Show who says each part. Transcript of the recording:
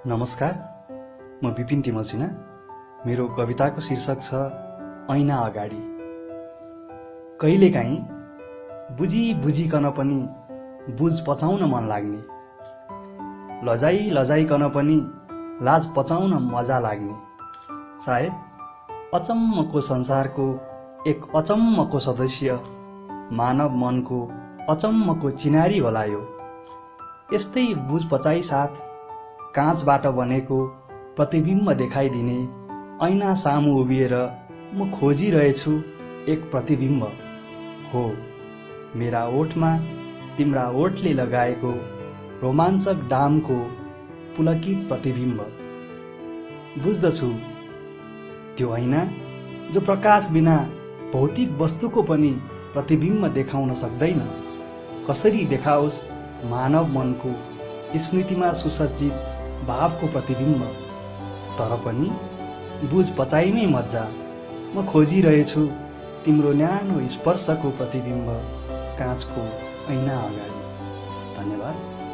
Speaker 1: नमस्कार, म विपिन तिमसिना। मेरो कविताको शीर्षक छ ऐना अगाडि। कहिलेकाहीँ बुझिकन पनि बुझ पचाउन मन लाग्ने, लजाइकन पनि लाज पचाउन मजा लाग्ने, सायद अचम्मको संसारको एक अचम्मको सदस्य, मानव मनको अचम्मको चिनारी होला यो। यस्तै बुझ पचाइ साथ काँचबाट बनेको प्रतिबिम्ब देखाइदिने ऐना सामु उभिएर म खोजिरहेछु एक प्रतिबिम्ब हो। मेरा ओठमा तिम्रा ओठले लगाएको रोमाञ्चक डामको पुलकित प्रतिबिम्ब। बुझ्दछु त्यो ऐना जो प्रकाश बिना भौतिक वस्तुको पनि प्रतिबिम्ब देखाउन सक्दैन, कसरी देखाओस् मानव मनको स्मृतिमा सुसज्जित भावको प्रतिबिम्ब। तर पनि बुझ पचाइमै मज्जा, म खोजिरहेछु तिम्रो न्यानो स्पर्शको प्रतिबिम्ब काँचको ऐना अगाडि। धन्यवाद।